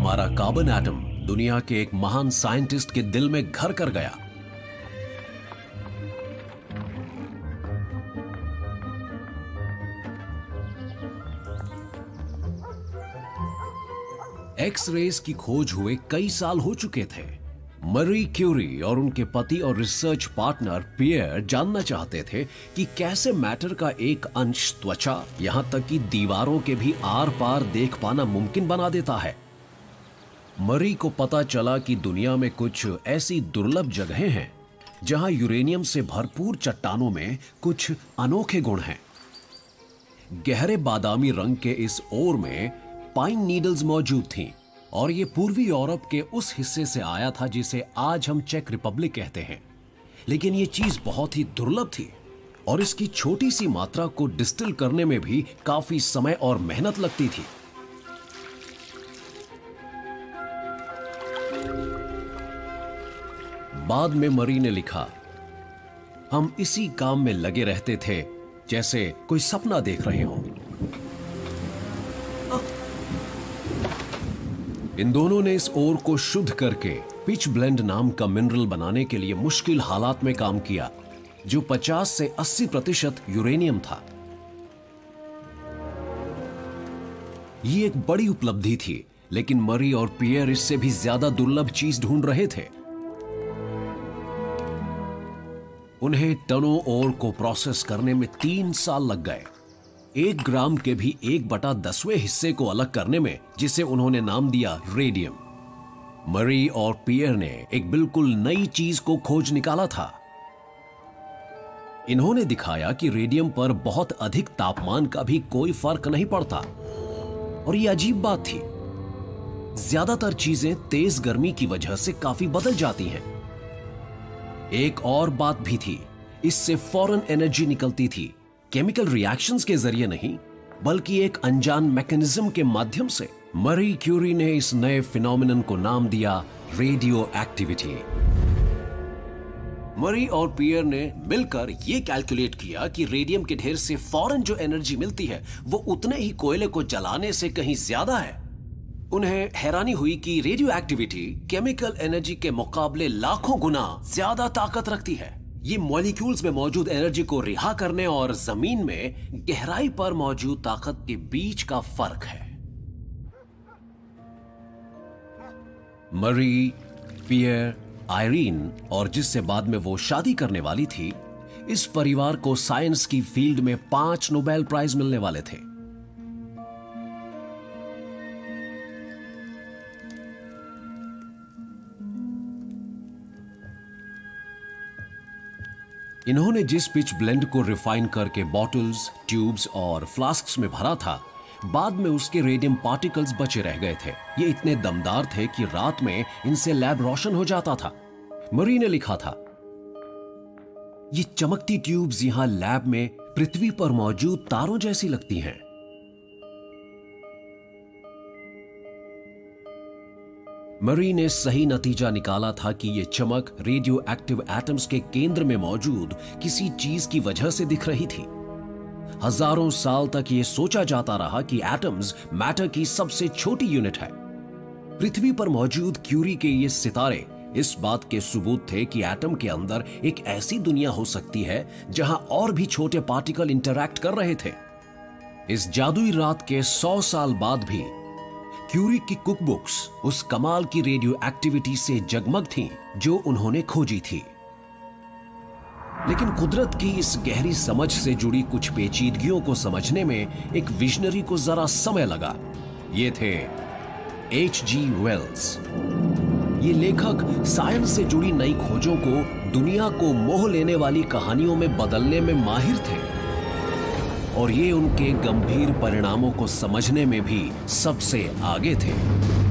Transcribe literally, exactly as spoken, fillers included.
हमारा carbon atom दुनिया के एक महान साइंटिस्ट के दिल में घर कर गया। एक्स रेज की खोज हुए कई साल हो चुके थे। मरी क्यूरी और उनके पति और रिसर्च पार्टनर पियर जानना चाहते थे कि कैसे मैटर का एक अंश त्वचा यहां तक कि दीवारों के भी आर पार देख पाना मुमकिन बना देता है। मरी को पता चला कि दुनिया में कुछ ऐसी दुर्लभ जगहें हैं जहां यूरेनियम से भरपूर चट्टानों में कुछ अनोखे गुण हैं। गहरे बादामी रंग के इस ओर में पाइन नीडल्स मौजूद थीं और ये पूर्वी यूरोप के उस हिस्से से आया था जिसे आज हम चेक रिपब्लिक कहते हैं। लेकिन ये चीज बहुत ही दुर्लभ थी और इसकी छोटी सी मात्रा को डिस्टिल करने में भी काफी समय और मेहनत लगती थी। बाद में मरी ने लिखा, हम इसी काम में लगे रहते थे जैसे कोई सपना देख रहे हों। इन दोनों ने इस ओर को शुद्ध करके पिच ब्लेंड नाम का मिनरल बनाने के लिए मुश्किल हालात में काम किया, जो पचास से अस्सी प्रतिशत यूरेनियम था। ये एक बड़ी उपलब्धि थी, लेकिन मरी और पियर इससे भी ज्यादा दुर्लभ चीज ढूंढ रहे थे। उन्हें टनों ओर को प्रोसेस करने में तीन साल लग गए, एक ग्राम के भी एक बटा दसवें हिस्से को अलग करने में, जिसे उन्होंने नाम दिया रेडियम। मरी और पियर ने एक बिल्कुल नई चीज को खोज निकाला था। इन्होंने दिखाया कि रेडियम पर बहुत अधिक तापमान का भी कोई फर्क नहीं पड़ता। और यह अजीब बात थी, ज्यादातर चीजें तेज गर्मी की वजह से काफी बदल जाती हैं। एक और बात भी थी, इससे फौरन एनर्जी निकलती थी, केमिकल रिएक्शंस के जरिए नहीं बल्कि एक अनजान मैकेनिज्म के माध्यम से। मरी क्यूरी ने इस नए फिनोमिनन को नाम दिया रेडियो एक्टिविटी। मरी और पियर ने मिलकर यह कैलकुलेट किया कि रेडियम के ढेर से फौरन जो एनर्जी मिलती है वो उतने ही कोयले को जलाने से कहीं ज्यादा है। उन्हें हैरानी हुई कि रेडियो एक्टिविटी केमिकल एनर्जी के मुकाबले लाखों गुना ज्यादा ताकत रखती है। ये मॉलिक्यूल्स में मौजूद एनर्जी को रिहा करने और जमीन में गहराई पर मौजूद ताकत के बीच का फर्क है। मरी, पियर, आयरीन और जिससे बाद में वो शादी करने वाली थी, इस परिवार को साइंस की फील्ड में पांच नोबेल प्राइज मिलने वाले थे। इन्होंने जिस पिच ब्लेंड को रिफाइन करके बॉटल्स, ट्यूब्स और फ्लास्क्स में भरा था, बाद में उसके रेडियम पार्टिकल्स बचे रह गए थे। ये इतने दमदार थे कि रात में इनसे लैब रोशन हो जाता था। मरी ने लिखा था, ये चमकती ट्यूब्स यहां लैब में पृथ्वी पर मौजूद तारों जैसी लगती हैं। मरी ने सही नतीजा निकाला था कि यह चमक रेडियो एक्टिव एटम्स के केंद्र में मौजूद किसी चीज की वजह से दिख रही थी। हजारों साल तक यह सोचा जाता रहा कि एटम्स मैटर की सबसे छोटी यूनिट है। पृथ्वी पर मौजूद क्यूरी के ये सितारे इस बात के सबूत थे कि एटम के अंदर एक ऐसी दुनिया हो सकती है जहां और भी छोटे पार्टिकल इंटरैक्ट कर रहे थे। इस जादुई रात के सौ साल बाद भी क्यूरी की कुकबुक्स उस कमाल की रेडियो एक्टिविटी से जगमग थीं जो उन्होंने खोजी थी। लेकिन कुदरत की इस गहरी समझ से जुड़ी कुछ पेचीदगियों को समझने में एक विजनरी को जरा समय लगा। ये थे एच जी वेल्स। ये लेखक साइंस से जुड़ी नई खोजों को दुनिया को मोह लेने वाली कहानियों में बदलने में माहिर थे और ये उनके गंभीर परिणामों को समझने में भी सबसे आगे थे।